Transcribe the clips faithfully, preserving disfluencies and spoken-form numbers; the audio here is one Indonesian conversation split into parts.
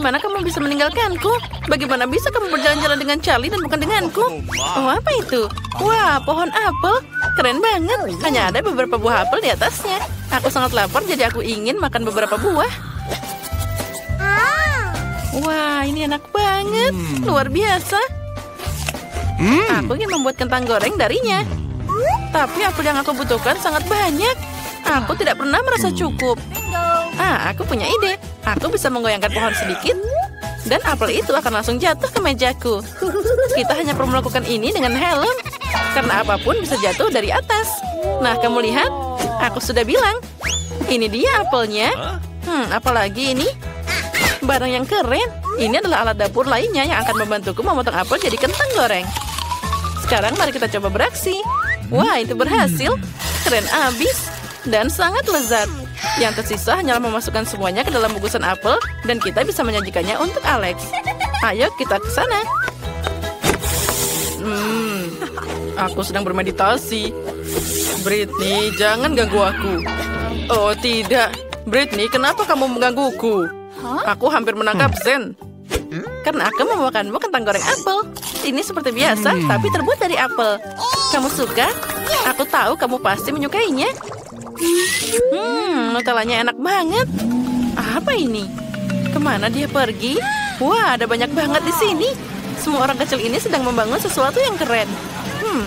Bagaimana kamu bisa meninggalkanku? Bagaimana bisa kamu berjalan-jalan dengan Charlie dan bukan denganku? Oh, apa itu? Wah, pohon apel. Keren banget. Hanya ada beberapa buah apel di atasnya. Aku sangat lapar, jadi aku ingin makan beberapa buah. Wah, ini enak banget. Luar biasa. Aku ingin membuat kentang goreng darinya. Tapi apel yang aku butuhkan sangat banyak. Aku tidak pernah merasa cukup. Ah, aku punya ide. Aku bisa menggoyangkan pohon sedikit, dan apel itu akan langsung jatuh ke mejaku. Kita hanya perlu melakukan ini dengan helm, karena apapun bisa jatuh dari atas. Nah, kamu lihat? Aku sudah bilang. Ini dia apelnya. Hmm, apalagi ini? Barang yang keren. Ini adalah alat dapur lainnya yang akan membantuku memotong apel jadi kentang goreng. Sekarang mari kita coba beraksi. Wah, itu berhasil. Keren abis. Dan sangat lezat. Yang tersisa hanyalah memasukkan semuanya ke dalam bungkusan apel dan kita bisa menyajikannya untuk Alex. Ayo kita ke sana. Hmm, aku sedang bermeditasi. Britney, jangan ganggu aku. Oh tidak, Britney, kenapa kamu menggangguku? Aku hampir menangkap Zen. Karena aku membawakanmu kentang goreng apel. Ini seperti biasa, tapi terbuat dari apel. Kamu suka? Aku tahu kamu pasti menyukainya. Hmm, nutellanya enak banget. Apa ini? Kemana dia pergi? Wah, ada banyak banget di sini. Semua orang kecil ini sedang membangun sesuatu yang keren. Hmm.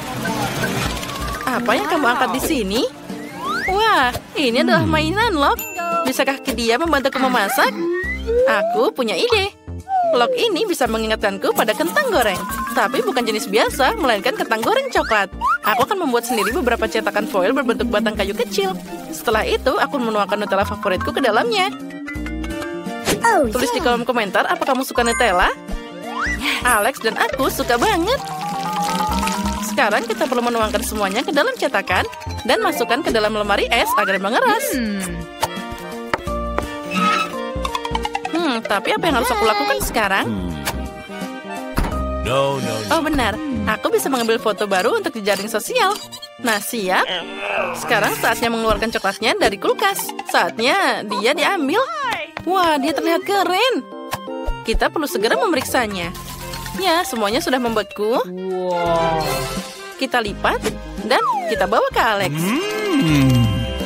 Apa yang kamu angkat di sini? Wah, ini adalah mainan Lok. Bisakah dia membantuku memasak? Aku punya ide. Lok ini bisa mengingatkanku pada kentang goreng. Tapi bukan jenis biasa, melainkan kentang goreng coklat. Aku akan membuat sendiri beberapa cetakan foil berbentuk batang kayu kecil. Setelah itu, aku menuangkan Nutella favoritku ke dalamnya. Tulis di kolom komentar, apa kamu suka Nutella? Alex dan aku suka banget. Sekarang kita perlu menuangkan semuanya ke dalam cetakan dan masukkan ke dalam lemari es agar mengeras. Hmm, tapi apa yang harus aku lakukan sekarang? No, no, no. Oh benar, aku bisa mengambil foto baru untuk di jaring sosial. Nah siap. Sekarang saatnya mengeluarkan coklatnya dari kulkas. Saatnya dia diambil. Wah, dia terlihat keren. Kita perlu segera memeriksanya. Ya, semuanya sudah membeku. Wow. Kita lipat dan kita bawa ke Alex. Hmm.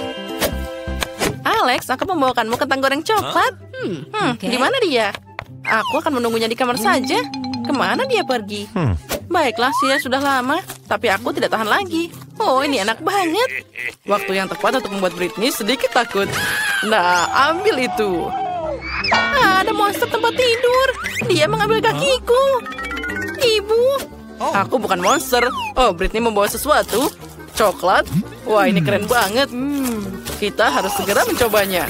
Alex, aku membawakanmu kentang goreng coklat. Hmm, hmm Okay. di mana dia? Aku akan menunggunya di kamar saja. Kemana dia pergi? Hmm. Baiklah, dia sudah lama. Tapi aku tidak tahan lagi. Oh, ini enak banget. Waktu yang tepat untuk membuat Britney sedikit takut. Nah, ambil itu. Ah, ada monster tempat tidur. Dia mengambil kakiku. Ibu. Aku bukan monster. Oh, Britney membawa sesuatu. Coklat. Wah, ini keren banget. Kita harus segera mencobanya.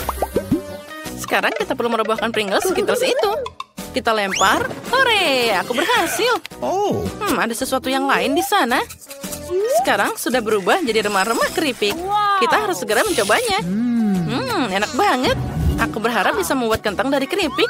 Sekarang kita perlu merobohkan Pringles sekitar itu. Kita lempar. Hore, aku berhasil. Oh. Hmm, ada sesuatu yang lain di sana. Sekarang sudah berubah jadi remah-remah keripik. Kita harus segera mencobanya. Hmm, enak banget. Aku berharap bisa membuat kentang dari keripik.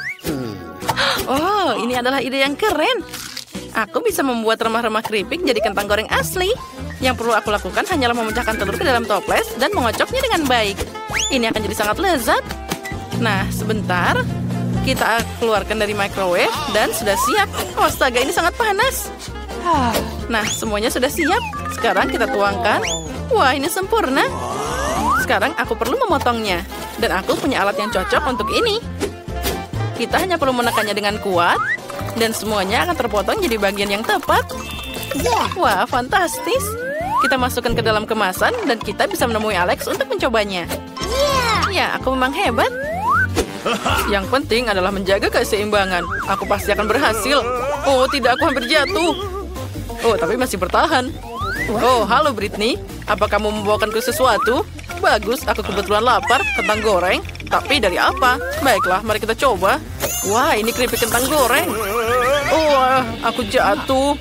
Oh, ini adalah ide yang keren. Aku bisa membuat remah-remah keripik jadi kentang goreng asli. Yang perlu aku lakukan hanyalah memecahkan telur ke dalam toples dan mengocoknya dengan baik. Ini akan jadi sangat lezat. Nah, sebentar. Kita keluarkan dari microwave dan sudah siap. Oh, astaga, ini sangat panas. Nah, semuanya sudah siap. Sekarang kita tuangkan. Wah, ini sempurna. Sekarang aku perlu memotongnya. Dan aku punya alat yang cocok untuk ini. Kita hanya perlu menekannya dengan kuat. Dan semuanya akan terpotong jadi bagian yang tepat. Wah, fantastis. Kita masukkan ke dalam kemasan dan kita bisa menemui Alex untuk mencobanya. Ya, aku memang hebat. Yang penting adalah menjaga keseimbangan. Aku pasti akan berhasil. Oh, tidak, aku hampir jatuh. Oh, tapi masih bertahan. Oh, halo Britney. Apa kamu membawakanku sesuatu? Bagus, aku kebetulan lapar. Kentang goreng. Tapi dari apa? Baiklah, mari kita coba. Wah, ini keripik kentang goreng. Oh, aku jatuh.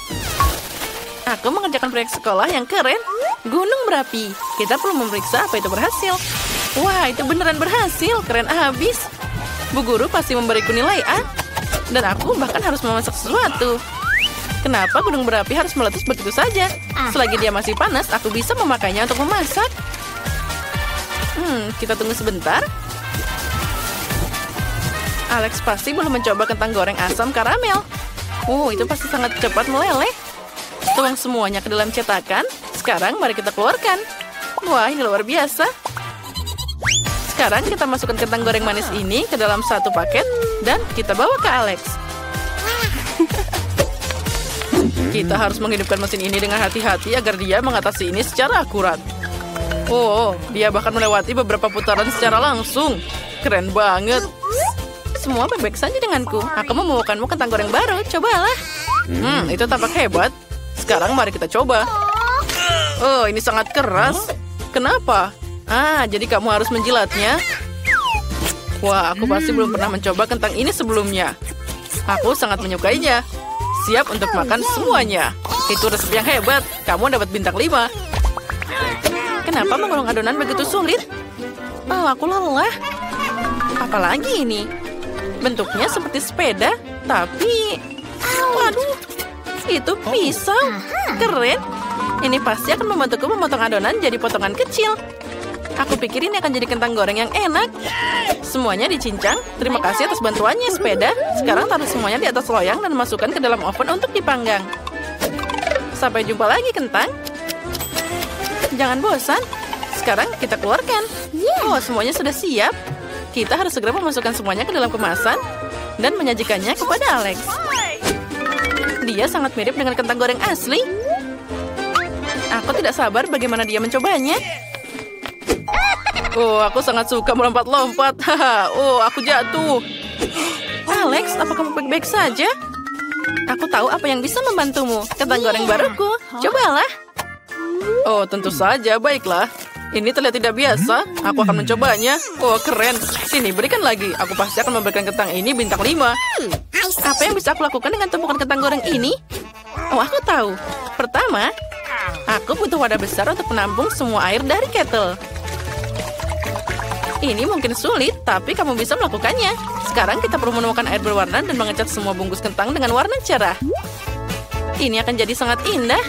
Aku mengerjakan proyek sekolah yang keren. Gunung berapi. Kita perlu memeriksa apa itu berhasil. Wah, itu beneran berhasil. Keren abis. Bu guru pasti memberiku nilai A. Dan aku bahkan harus memasak sesuatu. Kenapa gunung berapi harus meletus begitu saja? Selagi dia masih panas, aku bisa memakainya untuk memasak. Hmm, kita tunggu sebentar. Alex pasti belum mencoba kentang goreng asam karamel. Oh, itu pasti sangat cepat meleleh. Tuang semuanya ke dalam cetakan. Sekarang mari kita keluarkan. Wah, ini luar biasa. Sekarang kita masukkan kentang goreng manis ini ke dalam satu paket dan kita bawa ke Alex. Kita harus menghidupkan mesin ini dengan hati-hati agar dia mengatasi ini secara akurat. Oh, dia bahkan melewati beberapa putaran secara langsung. Keren banget. Semua baik-baik saja denganku. Aku membawakanmu kentang goreng baru. Cobalah. Hmm, itu tampak hebat. Sekarang mari kita coba. Oh, ini sangat keras. Kenapa? Ah, jadi kamu harus menjilatnya. Wah, aku pasti belum pernah mencoba kentang ini sebelumnya. Aku sangat menyukainya. Siap untuk makan semuanya. Itu resep yang hebat. Kamu dapat bintang lima. Kenapa menggulung adonan begitu sulit? Oh, aku lelah. Apalagi ini? Bentuknya seperti sepeda, tapi... Waduh, itu pisau. Keren. Ini pasti akan membantuku memotong adonan jadi potongan kecil. Aku pikir ini akan jadi kentang goreng yang enak. Semuanya dicincang. Terima kasih atas bantuannya, sepeda. Sekarang taruh semuanya di atas loyang dan masukkan ke dalam oven untuk dipanggang. Sampai jumpa lagi, kentang. Jangan bosan. Sekarang kita keluarkan. Oh, semuanya sudah siap. Kita harus segera memasukkan semuanya ke dalam kemasan dan menyajikannya kepada Alex. Dia sangat mirip dengan kentang goreng asli. Aku tidak sabar bagaimana dia mencobanya. Oh, aku sangat suka melompat-lompat. Oh, aku jatuh. Alex, apa kamu baik-baik saja? Aku tahu apa yang bisa membantumu. Kentang goreng baruku. Cobalah. Oh, tentu saja. Baiklah. Ini terlihat tidak biasa. Aku akan mencobanya. Oh, keren. Sini, berikan lagi. Aku pasti akan memberikan kentang ini bintang lima. Apa yang bisa aku lakukan dengan tumpukan kentang goreng ini? Oh, aku tahu. Pertama, aku butuh wadah besar untuk menampung semua air dari kettle. Ini mungkin sulit, tapi kamu bisa melakukannya. Sekarang kita perlu menemukan air berwarna dan mengecat semua bungkus kentang dengan warna cerah. Ini akan jadi sangat indah.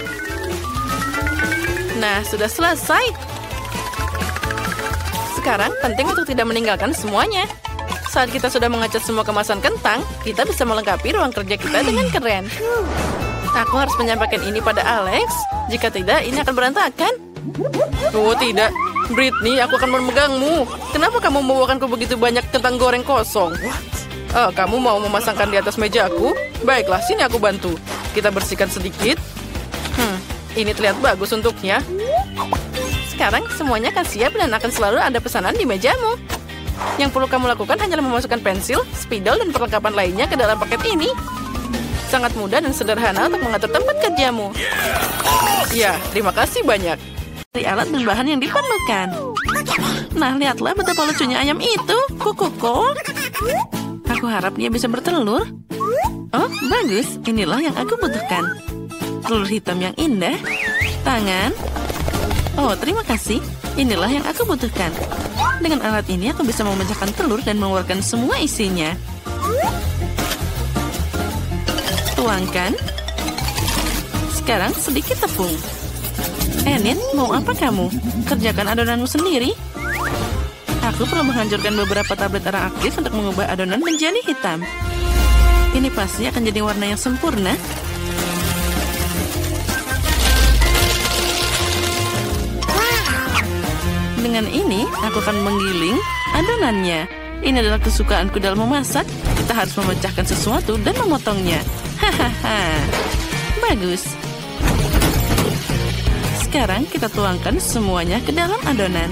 Nah, sudah selesai. Sekarang penting untuk tidak meninggalkan semuanya. Saat kita sudah mengecat semua kemasan kentang, kita bisa melengkapi ruang kerja kita dengan keren. Aku harus menyampaikan ini pada Alex. Jika tidak, ini akan berantakan. Oh, tidak. Britney, aku akan memegangmu. Kenapa kamu membawakanku begitu banyak kentang goreng kosong? Oh, kamu mau memasangkan di atas mejaku? Baiklah, sini aku bantu. Kita bersihkan sedikit. Hmm, ini terlihat bagus untuknya. Sekarang semuanya akan siap dan akan selalu ada pesanan di mejamu. Yang perlu kamu lakukan hanyalah memasukkan pensil, spidol, dan perlengkapan lainnya ke dalam paket ini. Sangat mudah dan sederhana untuk mengatur tempat kerjamu. Ya, terima kasih banyak. Dari alat dan bahan yang diperlukan. Nah, lihatlah betapa lucunya ayam itu. Kukuku. Aku harap dia bisa bertelur. Oh, bagus. Inilah yang aku butuhkan. Telur hitam yang indah. Tangan. Oh, terima kasih. Inilah yang aku butuhkan. Dengan alat ini aku bisa memecahkan telur dan mengeluarkan semua isinya. Tuangkan. Sekarang sedikit tepung. Enid, mau apa kamu? Kerjakan adonanmu sendiri. Aku perlu menghancurkan beberapa tablet arang aktif untuk mengubah adonan menjadi hitam. Ini pasti akan jadi warna yang sempurna. Dengan ini, aku akan menggiling adonannya. Ini adalah kesukaanku dalam memasak. Kita harus memecahkan sesuatu dan memotongnya. Hahaha. Bagus. Sekarang kita tuangkan semuanya ke dalam adonan.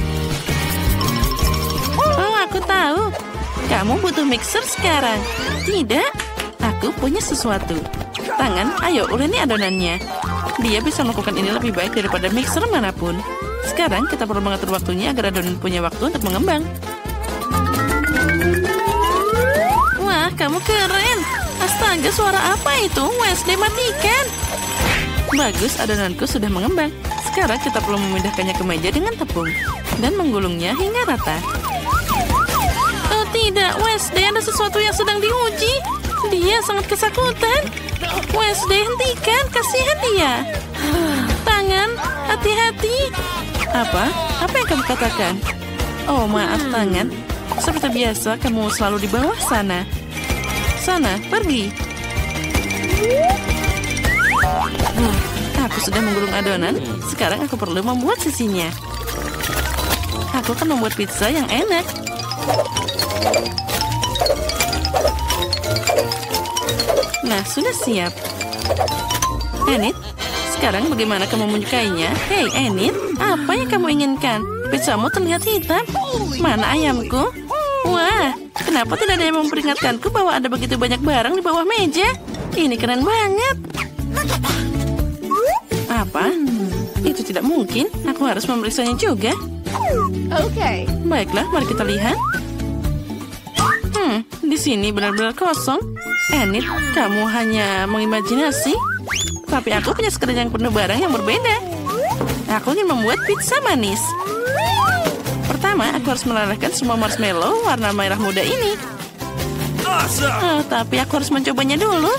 Oh, aku tahu. Kamu butuh mixer sekarang. Tidak, aku punya sesuatu. Tangan, ayo uleni adonannya. Dia bisa melakukan ini lebih baik daripada mixer manapun. Sekarang kita perlu mengatur waktunya agar adonan punya waktu untuk mengembang. Wah, kamu keren. Astaga, suara apa itu? Wednesday, matikan. Bagus, adonanku sudah mengembang. Sekarang kita perlu memindahkannya ke meja dengan tepung dan menggulungnya hingga rata. Oh tidak, Wednesday, ada sesuatu yang sedang diuji. Dia sangat ketakutan. Wednesday, hentikan, kasihan dia. Tangan, hati-hati. Apa? Apa yang kamu katakan? Oh, maaf, tangan. Seperti biasa, kamu selalu di bawah sana. Sana, pergi. Hmm, aku sudah menggulung adonan. Sekarang aku perlu membuat sisinya. Aku akan membuat pizza yang enak. Nah, sudah siap. Enid, sekarang bagaimana kamu menyukainya? Hei, Enid, apa yang kamu inginkan? Pizzamu terlihat hitam. Mana ayamku? Wah, kenapa tidak ada yang memperingatkanku bahwa ada begitu banyak barang di bawah meja? Ini keren banget. Apa? Itu tidak mungkin. Aku harus memeriksanya juga. Oke. Baiklah, mari kita lihat. Hmm, di sini benar-benar kosong. Enid, kamu hanya mengimajinasi. Tapi aku punya sekalian penuh barang yang berbeda. Aku ingin membuat pizza manis. Pertama, aku harus melelehkan semua marshmallow warna merah muda ini. Oh, tapi aku harus mencobanya dulu.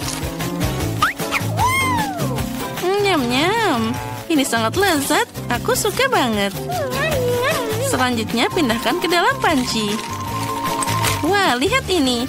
Nyam-nyam. Ini sangat lezat. Aku suka banget. Selanjutnya, pindahkan ke dalam panci. Wah, lihat ini.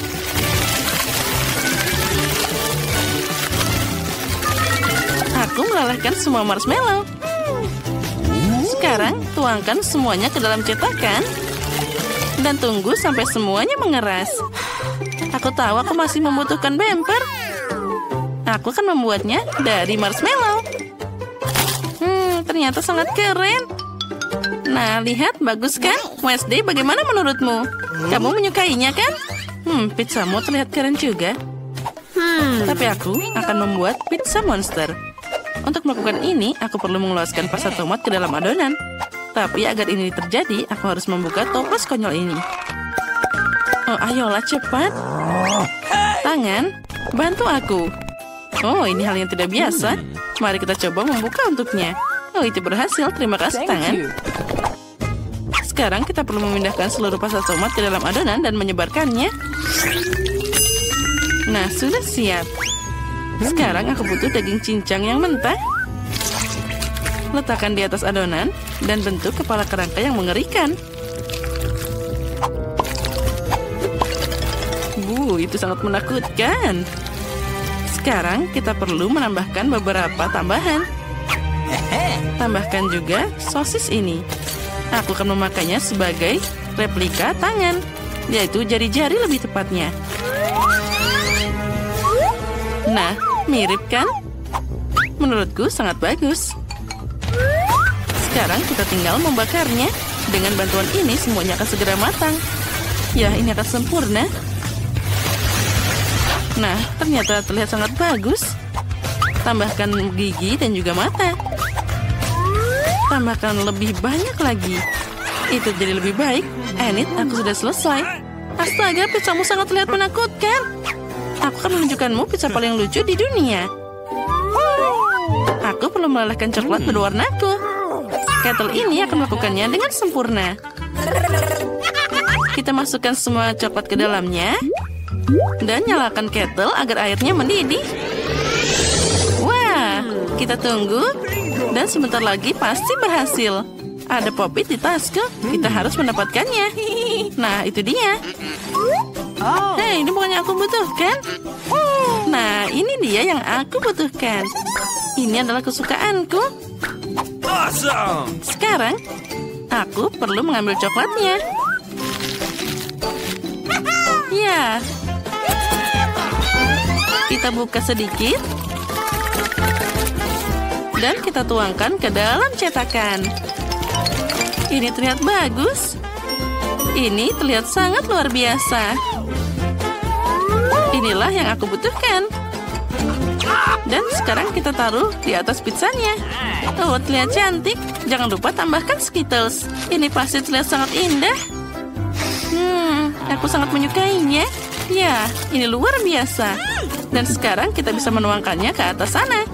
Aku melelehkan semua marshmallow. Sekarang, tuangkan semuanya ke dalam cetakan. Dan tunggu sampai semuanya mengeras. Aku tahu aku masih membutuhkan bumper. Aku akan membuatnya dari marshmallow. Hmm, ternyata sangat keren. Nah, lihat, bagus kan? Wednesday, bagaimana menurutmu? Kamu menyukainya kan? Hmm, pizzamu terlihat keren juga. Hmm, tapi aku akan membuat pizza monster. Untuk melakukan ini, aku perlu mengeluarkan pasta tomat ke dalam adonan. Tapi agar ini terjadi, aku harus membuka toples konyol ini. Oh, ayolah cepat. Tangan, bantu aku. Oh, ini hal yang tidak biasa. Mari kita coba membuka untuknya. Oh, itu berhasil. Terima kasih, tangan. Sekarang kita perlu memindahkan seluruh pasta tomat ke dalam adonan dan menyebarkannya. Nah, sudah siap. Sekarang aku butuh daging cincang yang mentah. Letakkan di atas adonan dan bentuk kepala kerangka yang mengerikan. Bu, itu sangat menakutkan. Sekarang kita perlu menambahkan beberapa tambahan. Tambahkan juga sosis ini. Aku akan memakainya sebagai replika tangan, yaitu jari-jari lebih tepatnya. Nah, mirip kan? Menurutku sangat bagus. Sekarang kita tinggal membakarnya. Dengan bantuan ini semuanya akan segera matang. Ya, ini akan sempurna. Nah, ternyata terlihat sangat bagus. Tambahkan gigi dan juga mata. Tambahkan lebih banyak lagi. Itu jadi lebih baik. Enid, aku sudah selesai. Astaga, pizzamu sangat terlihat menakutkan. Aku akan menunjukkanmu pizza paling lucu di dunia. Aku perlu melelehkan coklat berwarnaku. Kettle ini akan melakukannya dengan sempurna. Kita masukkan semua coklat ke dalamnya. Dan nyalakan kettle agar airnya mendidih. Wah, kita tunggu. Dan sebentar lagi pasti berhasil. Ada popit di tasku. Kita harus mendapatkannya. Nah, itu dia. Hei, ini bukan yang aku butuhkan. Nah, ini dia yang aku butuhkan. Ini adalah kesukaanku. Sekarang, aku perlu mengambil coklatnya. Ya. Kita buka sedikit. Dan kita tuangkan ke dalam cetakan. Ini terlihat bagus. Ini terlihat sangat luar biasa. Inilah yang aku butuhkan. Dan sekarang kita taruh di atas pizzanya. Oh, terlihat cantik. Jangan lupa tambahkan Skittles. Ini pasti terlihat sangat indah. Hmm, aku sangat menyukainya. Ya, ini luar biasa. Dan sekarang kita bisa menuangkannya ke atas sana.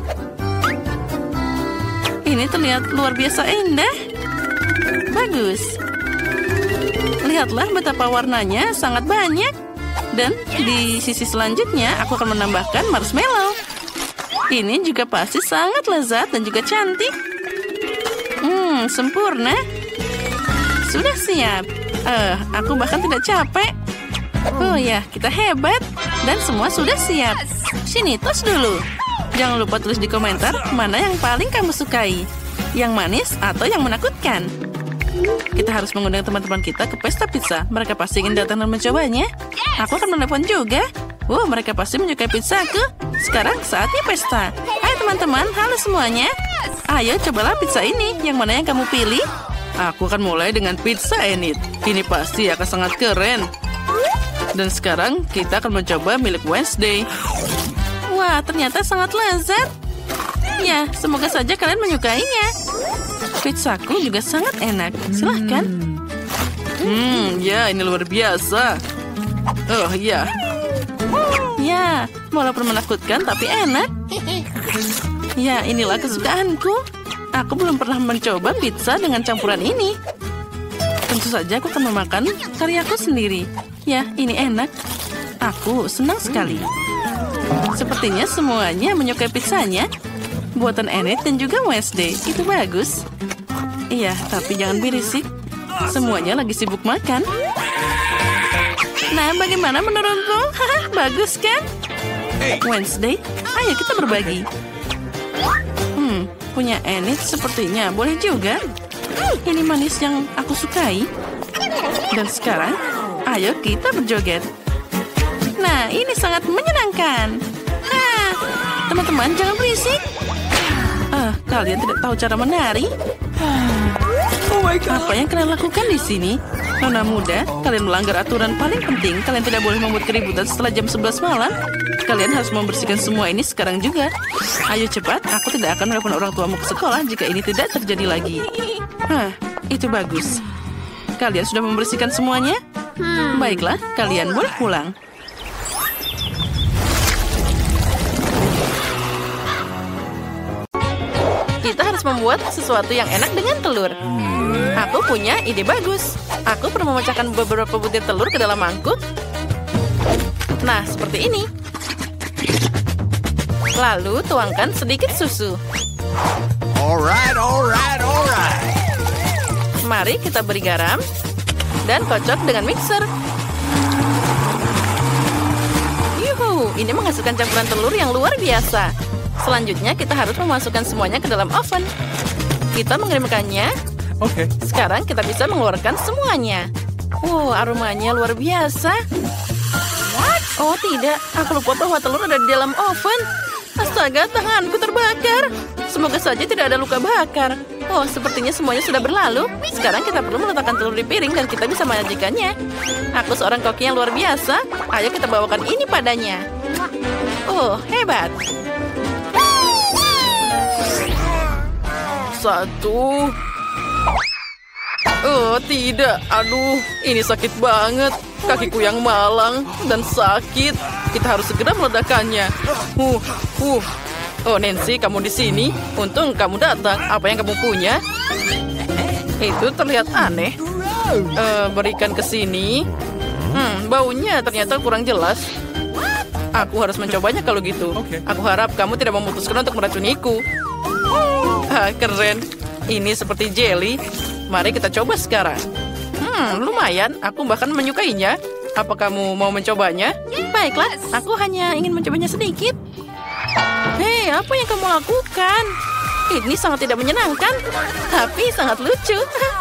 Ini terlihat luar biasa indah. Bagus. Lihatlah betapa warnanya sangat banyak. Dan di sisi selanjutnya aku akan menambahkan marshmallow. Ini juga pasti sangat lezat dan juga cantik. Hmm, sempurna. Sudah siap. Eh, aku bahkan tidak capek. Oh ya, kita hebat. Dan semua sudah siap. Sini, tos dulu. Jangan lupa tulis di komentar mana yang paling kamu sukai. Yang manis atau yang menakutkan. Kita harus mengundang teman-teman kita ke pesta pizza. Mereka pasti ingin datang dan mencobanya. Aku akan menelepon juga. Wow, mereka pasti menyukai pizzaku. Sekarang saatnya pesta. Hai teman-teman, halo semuanya. Ayo cobalah pizza ini. Yang mana yang kamu pilih? Aku akan mulai dengan pizza Enid. Ini pasti akan sangat keren. Dan sekarang kita akan mencoba milik Wednesday. Wah, ternyata sangat lezat. Ya, semoga saja kalian menyukainya. Pizzaku juga sangat enak. Silahkan. Hmm, ya ini luar biasa. Oh, ya. Ya, walaupun menakutkan tapi enak. Ya, inilah kesukaanku. Aku belum pernah mencoba pizza dengan campuran ini. Tentu saja aku akan memakan karyaku sendiri. Ya, ini enak. Aku senang sekali. Sepertinya semuanya menyukai pizzanya. Buatan Enid dan juga Wednesday. Itu bagus. Iya, tapi jangan berisik. Semuanya lagi sibuk makan. Nah, bagaimana menurutmu? Bagus kan? Wednesday, ayo kita berbagi. Hmm, punya Enid sepertinya boleh juga. Ini manis yang aku sukai. Dan sekarang, ayo kita berjoget. Nah, ini sangat menyenangkan. Nah, teman-teman jangan berisik. Ah, kalian tidak tahu cara menari? Oh my God. Apa yang kalian lakukan di sini? Nona muda, kalian melanggar aturan paling penting. Kalian tidak boleh membuat keributan setelah jam sebelas malam. Kalian harus membersihkan semua ini sekarang juga. Ayo cepat, aku tidak akan menelepon orang tuamu ke sekolah jika ini tidak terjadi lagi. Hah, itu bagus. Kalian sudah membersihkan semuanya? Baiklah, kalian boleh pulang. Kita harus membuat sesuatu yang enak dengan telur. Aku punya ide bagus. Aku perlu memecahkan beberapa butir telur ke dalam mangkuk. Nah, seperti ini. Lalu tuangkan sedikit susu. Alright, alright, alright. Mari kita beri garam dan kocok dengan mixer. Yuhu, ini menghasilkan campuran telur yang luar biasa. Selanjutnya kita harus memasukkan semuanya ke dalam oven. Kita mengirimkannya. Oke. Okay. Sekarang kita bisa mengeluarkan semuanya. Wow, aromanya luar biasa. What? Oh tidak, aku lupa bahwa telur ada di dalam oven. Astaga, tanganku terbakar. Semoga saja tidak ada luka bakar. Oh, sepertinya semuanya sudah berlalu. Sekarang kita perlu meletakkan telur di piring dan kita bisa menyajikannya. Aku seorang koki yang luar biasa. Ayo kita bawakan ini padanya. Oh, hebat. Satu. Oh, tidak. Aduh, ini sakit banget. Kakiku yang malang dan sakit. Kita harus segera meledakkannya. Uh, uh. Oh, Nancy, kamu di sini. Untung kamu datang. Apa yang kamu punya? Itu terlihat aneh. Uh, berikan ke sini. Hmm, baunya ternyata kurang jelas. Aku harus mencobanya kalau gitu. Aku harap kamu tidak memutuskan untuk meracuniku. Ah, keren. Ini seperti jelly. Mari kita coba sekarang. Hmm, lumayan. Aku bahkan menyukainya. Apa kamu mau mencobanya? Baiklah, aku hanya ingin mencobanya sedikit. Hei, apa yang kamu lakukan? Ini sangat tidak menyenangkan, tapi sangat lucu.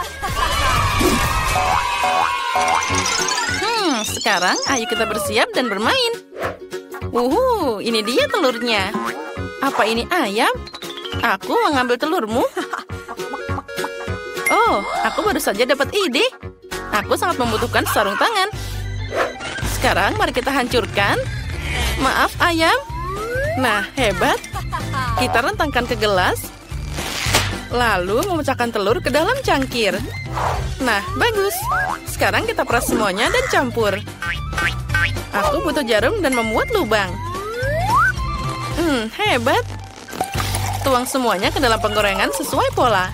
Hmm, sekarang ayo kita bersiap dan bermain. Wuhu, ini dia telurnya. Apa ini ayam? Aku mengambil telurmu. Oh, aku baru saja dapat ide. Aku sangat membutuhkan sarung tangan. Sekarang mari kita hancurkan. Maaf, ayam. Nah, hebat. Kita rentangkan ke gelas. Lalu memecahkan telur ke dalam cangkir. Nah, bagus. Sekarang kita peras semuanya dan campur. Aku butuh jarum dan membuat lubang. Hmm, hebat. Tuang semuanya ke dalam penggorengan sesuai pola.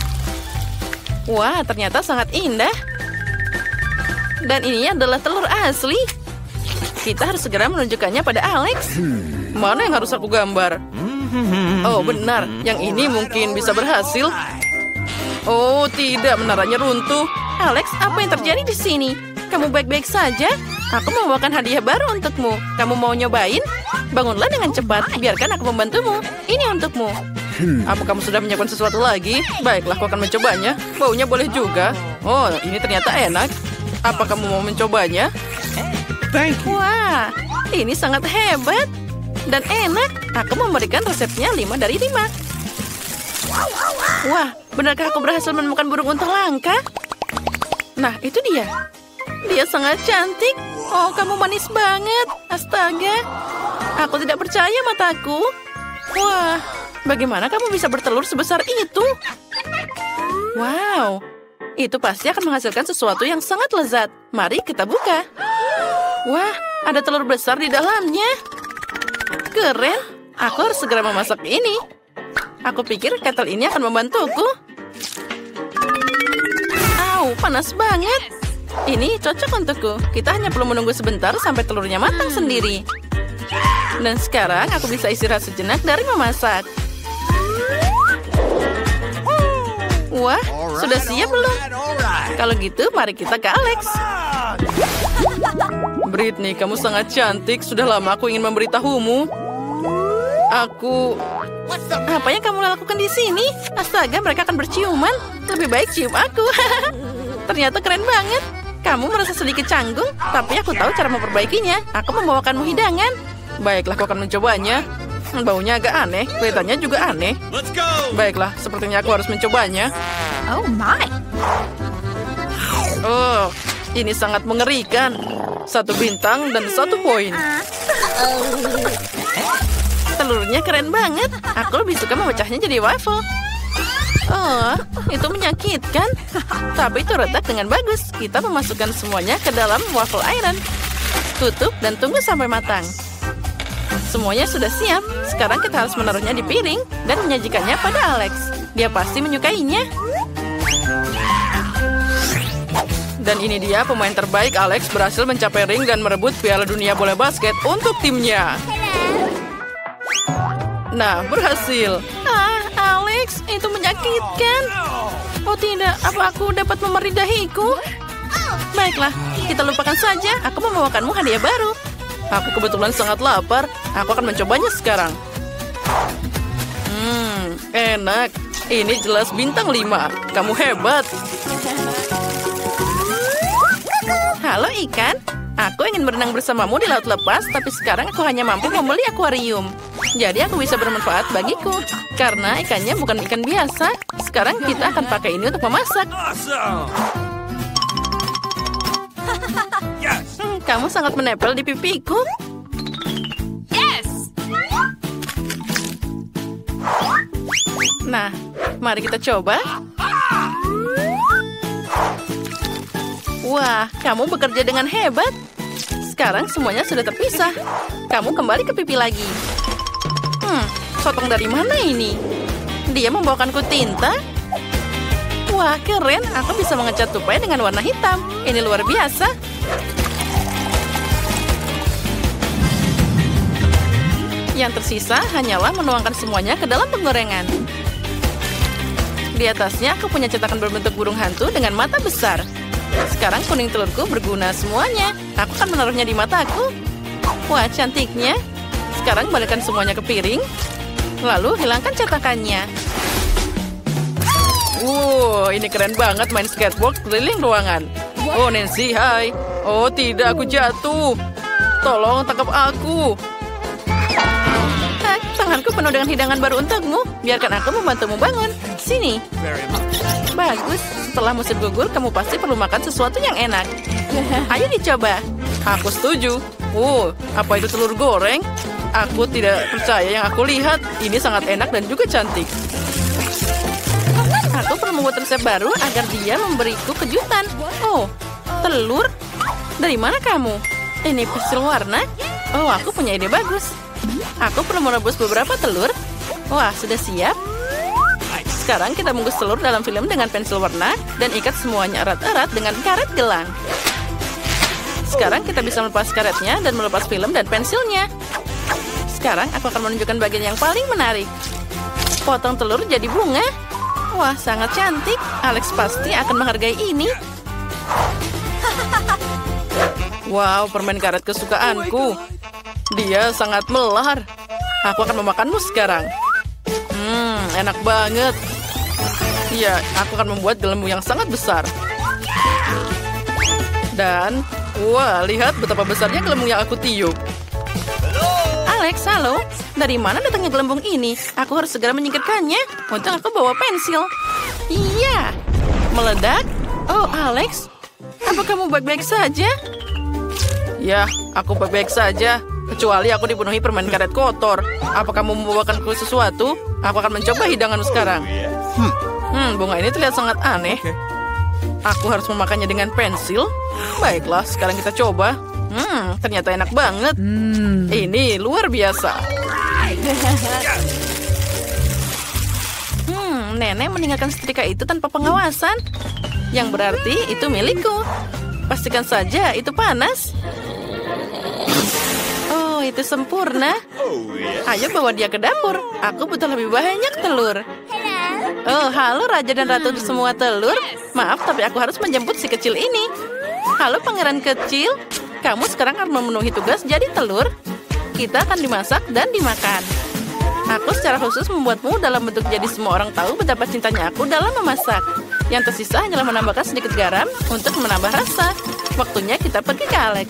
Wah, ternyata sangat indah. Dan ini adalah telur asli. Kita harus segera menunjukkannya pada Alex. Mana yang harus aku gambar? Oh, benar. Yang ini mungkin bisa berhasil. Oh, tidak. Menaranya runtuh. Alex, apa yang terjadi di sini? Kamu baik-baik saja? Aku membawakan hadiah baru untukmu. Kamu mau nyobain? Bangunlah dengan cepat. Biarkan aku membantumu. Ini untukmu. Apa kamu sudah menyiapkan sesuatu lagi? Baiklah, aku akan mencobanya. Baunya boleh juga. Oh, ini ternyata enak. Apa kamu mau mencobanya? Thank you. Wah, ini sangat hebat. Dan enak. Aku memberikan resepnya lima dari lima. Wah, benarkah aku berhasil menemukan burung unta langka? Nah, itu dia. Dia sangat cantik. Oh, kamu manis banget. Astaga. Aku tidak percaya mataku. Wah, bagaimana kamu bisa bertelur sebesar itu? Wow, itu pasti akan menghasilkan sesuatu yang sangat lezat. Mari kita buka. Wah, ada telur besar di dalamnya. Keren. Aku harus segera memasak ini. Aku pikir kettle ini akan membantuku. Au, panas banget. Ini cocok untukku. Kita hanya perlu menunggu sebentar sampai telurnya matang sendiri. Dan sekarang aku bisa istirahat sejenak dari memasak. Wah, sudah siap belum? Kalau gitu, mari kita ke Alex. Britney, kamu sangat cantik. Sudah lama aku ingin memberitahumu. Aku... Apa yang kamu lakukan di sini? Astaga, mereka akan berciuman. Lebih baik cium aku. Ternyata keren banget. Kamu merasa sedikit canggung, tapi aku tahu cara memperbaikinya. Aku membawakanmu hidangan. Baiklah, aku akan mencobanya. Baunya agak aneh, kelihatannya juga aneh. Let's go. Baiklah, sepertinya aku harus mencobanya. Oh my. Oh, ini sangat mengerikan. Satu bintang dan satu poin. Telurnya keren banget. Aku lebih suka memecahnya jadi waffle. Oh, itu menyakitkan. Tapi itu retak dengan bagus. Kita memasukkan semuanya ke dalam waffle iron. Tutup dan tunggu sampai matang. Semuanya sudah siap. Sekarang kita harus menaruhnya di piring dan menyajikannya pada Alex. Dia pasti menyukainya. Dan ini dia pemain terbaik. Alex berhasil mencapai ring dan merebut Piala Dunia Bola Basket untuk timnya. Nah, berhasil. Ah, Alex, itu menyakitkan. Oh tidak, apa aku dapat memeri dahiku? Baiklah, kita lupakan saja. Aku membawakanmu hadiah baru. Aku kebetulan sangat lapar. Aku akan mencobanya sekarang. Hmm, enak. Ini jelas bintang lima. Kamu hebat. Halo ikan. Aku ingin berenang bersamamu di laut lepas, tapi sekarang aku hanya mampu membeli akuarium. Jadi aku bisa bermanfaat bagiku. Karena ikannya bukan ikan biasa. Sekarang kita akan pakai ini untuk memasak. Awesome. Yes. Hmm, kamu sangat menempel di pipiku. Yes. Nah, mari kita coba. Wah, kamu bekerja dengan hebat. Sekarang semuanya sudah terpisah. Kamu kembali ke pipi lagi. Hmm, sotong dari mana ini? Dia membawakanku tinta. Wah, keren. Aku bisa mengecat tupai dengan warna hitam. Ini luar biasa. Yang tersisa hanyalah menuangkan semuanya ke dalam penggorengan. Di atasnya aku punya cetakan berbentuk burung hantu dengan mata besar. Sekarang kuning telurku berguna semuanya. Aku akan menaruhnya di mataku. Wah, cantiknya. Sekarang balikkan semuanya ke piring. Lalu hilangkan cetakannya. Wow, ini keren banget main skateboard keliling ruangan. Oh, Nancy, hai. Oh, tidak, aku jatuh. Tolong tangkap aku. Ah, tanganku penuh dengan hidangan baru untukmu. Biarkan aku membantumu bangun. Sini. Bagus. Setelah musim gugur, kamu pasti perlu makan sesuatu yang enak. Ayo dicoba. Aku setuju. Oh, apa itu telur goreng? Aku tidak percaya yang aku lihat. Ini sangat enak dan juga cantik. Aku perlu membuat resep baru agar dia memberiku kejutan. Oh, telur? Dari mana kamu? Ini pensil warna? Oh, aku punya ide bagus. Aku perlu merebus beberapa telur. Wah, sudah siap. Sekarang kita bungkus telur dalam film dengan pensil warna dan ikat semuanya erat-erat dengan karet gelang. Sekarang kita bisa melepas karetnya dan melepas film dan pensilnya. Sekarang aku akan menunjukkan bagian yang paling menarik. Potong telur jadi bunga. Wah, sangat cantik. Alex pasti akan menghargai ini. Wow, permen karet kesukaanku. Dia sangat melar. Aku akan memakanmu sekarang. Hmm, enak banget. Iya, aku akan membuat gelembung yang sangat besar. Dan, wah, lihat betapa besarnya gelembung yang aku tiup. Alex, halo. Dari mana datangnya gelembung ini? Aku harus segera menyingkirkannya. Untung aku bawa pensil. Iya. Meledak? Oh, Alex. Apa kamu baik-baik saja? Ya, aku baik-baik saja. Kecuali aku dipenuhi permen karet kotor. Apa kamu membawakanku sesuatu? Aku akan mencoba hidanganmu sekarang. Hmm, bunga ini terlihat sangat aneh. Aku harus memakannya dengan pensil. Baiklah, sekarang kita coba. Hmm, ternyata enak banget. Hmm. Ini luar biasa. Hmm, nenek meninggalkan setrika itu tanpa pengawasan. Yang berarti itu milikku. Pastikan saja itu panas. Oh, itu sempurna. Ayo bawa dia ke dapur. Aku butuh lebih banyak telur. Oh, halo Raja dan Ratu semua telur. Maaf, tapi aku harus menjemput si kecil ini. Halo pangeran kecil. Kamu sekarang akan memenuhi tugas jadi telur. Kita akan dimasak dan dimakan. Aku secara khusus membuatmu dalam bentuk jadi semua orang tahu betapa cintanya aku dalam memasak. Yang tersisa hanyalah menambahkan sedikit garam untuk menambah rasa. Waktunya kita pergi ke Alex.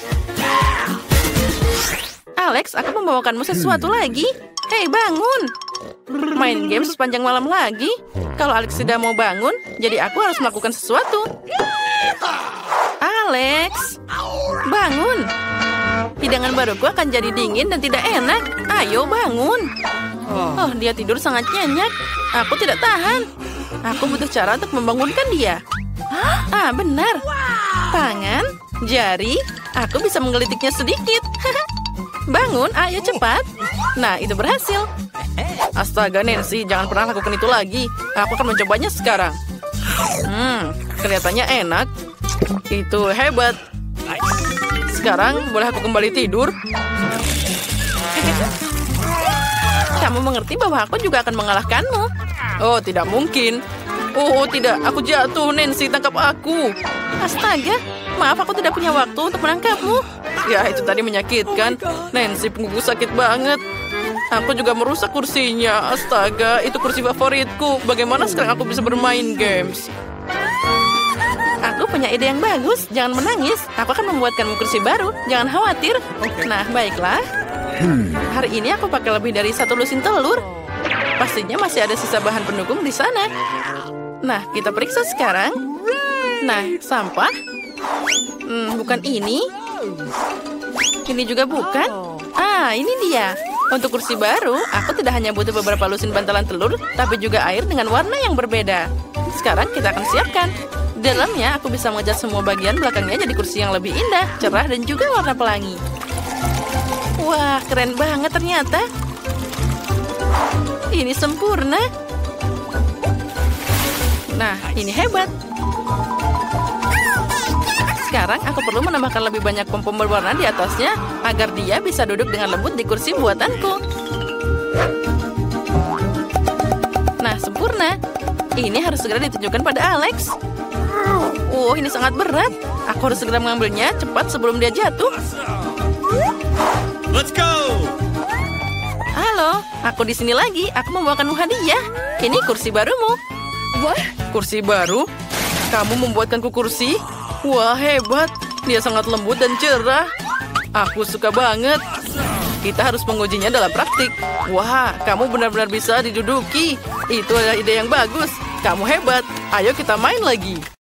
Alex, aku membawakanmu sesuatu lagi. Hei, bangun. Main game sepanjang malam lagi. Kalau Alex tidak mau bangun, jadi aku harus melakukan sesuatu. Alex, bangun. Hidangan baruku akan jadi dingin dan tidak enak. Ayo bangun. Oh, dia tidur sangat nyenyak. Aku tidak tahan. Aku butuh cara untuk membangunkan dia. Ah, benar. Tangan, jari, aku bisa menggelitiknya sedikit. Bangun, ayo cepat. Nah, itu berhasil. Astaga, Nancy, jangan pernah lakukan itu lagi. Aku akan mencobanya sekarang. Hmm, kelihatannya enak. Itu hebat. Sekarang, boleh aku kembali tidur? Kamu mengerti bahwa aku juga akan mengalahkanmu. Oh, tidak mungkin. Oh, tidak. Aku jatuh, Nancy. Tangkap aku. Astaga. Maaf, aku tidak punya waktu untuk menangkapmu. Ya, itu tadi menyakitkan. Nancy, punggungku sakit banget. Aku juga merusak kursinya. Astaga, itu kursi favoritku. Bagaimana sekarang aku bisa bermain games? Aku punya ide yang bagus. Jangan menangis. Aku akan membuatkanmu kursi baru. Jangan khawatir. Nah, baiklah. Hari ini aku pakai lebih dari satu lusin telur. Pastinya masih ada sisa bahan pendukung di sana. Nah, kita periksa sekarang. Nah, sampah. Hmm, bukan ini. Ini juga bukan. Ah, ini dia. Untuk kursi baru, aku tidak hanya butuh beberapa lusin bantalan telur, tapi juga air dengan warna yang berbeda. Sekarang kita akan siapkan. Di dalamnya, aku bisa mengecat semua bagian belakangnya jadi kursi yang lebih indah, cerah, dan juga warna pelangi. Wah, keren banget ternyata. Ini sempurna. Nah, ini hebat. Sekarang aku perlu menambahkan lebih banyak pom-pom berwarna di atasnya agar dia bisa duduk dengan lembut di kursi buatanku. Nah, sempurna. Ini harus segera ditunjukkan pada Alex. Oh, ini sangat berat. Aku harus segera mengambilnya cepat sebelum dia jatuh. Let's go. Halo, aku di sini lagi. Aku membawakanmu hadiah. Ini kursi barumu. What? Kursi baru? Kamu membuatkanku kursi? Wah, hebat. Dia sangat lembut dan cerah. Aku suka banget. Kita harus mengujinya dalam praktik. Wah, kamu benar-benar bisa diduduki. Itu adalah ide yang bagus. Kamu hebat. Ayo kita main lagi.